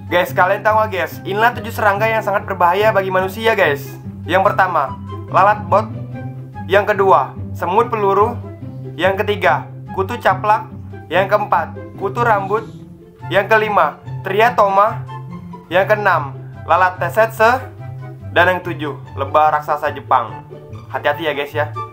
Guys, kalian tahu gak guys, inilah 7 serangga yang sangat berbahaya bagi manusia guys. Yang pertama, lalat bot. Yang kedua, semut peluru. Yang ketiga, kutu caplak. Yang keempat, kutu rambut. Yang kelima, triatoma. Yang keenam, lalat tsetse. Dan yang ketujuh, lebah raksasa Jepang. Hati-hati ya guys ya.